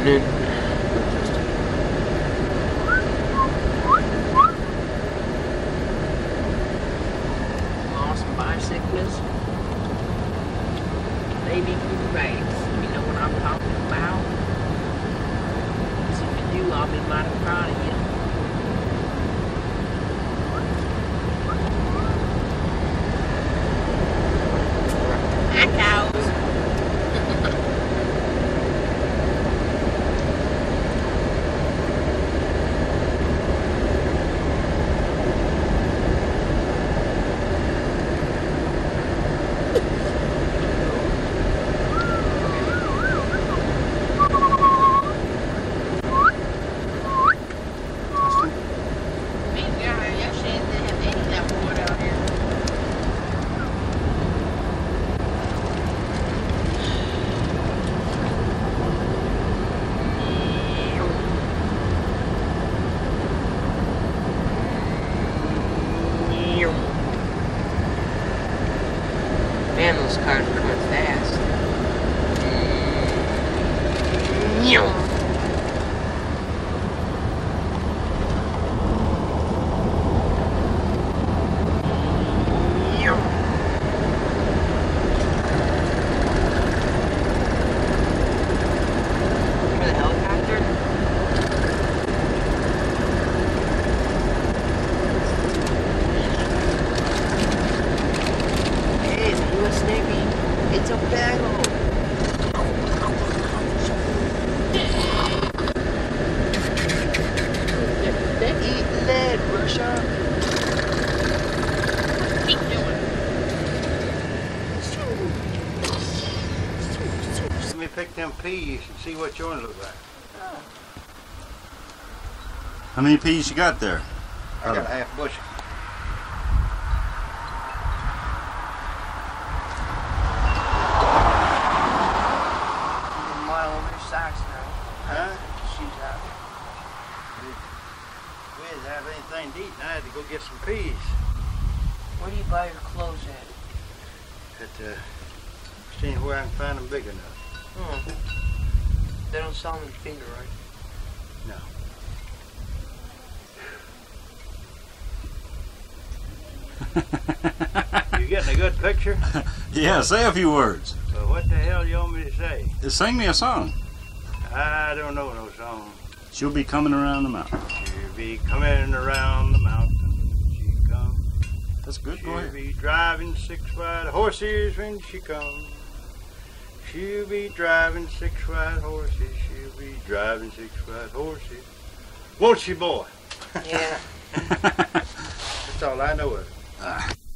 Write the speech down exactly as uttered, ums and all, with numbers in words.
happening. Lost bicyclists. Baby blue rays. You know what I'm talking about? 'Cause if you do, I'll be mighty proud of you. Cows. Man, those cars are coming fast. Remember the helicopter? Hey, the U S Navy, it's a battle. Eat lead, Russia. Keep doing. Let me pick them peas and see what yours look like. How many peas you got there? I got a half bushel. Mile over your socks now. Huh? Shoes out. We didn't have anything to eat and I had to go get some peas. Where do you buy your clothes at? At, uh, just anywhere I can find them big enough. Hmm. They don't sell them in finger, right? No. You getting a good picture? Yeah, say a few words. Well, what the hell you want me to say? Just sing me a song. I don't know no song. She'll be coming around the mountain. She'll be coming around the mountain. She comes. That's good, go She'll ahead. be driving six white horses when she comes. She'll be driving six white horses. She'll be driving six white horses. Won't she, boy? Yeah. That's all I know of. Ah.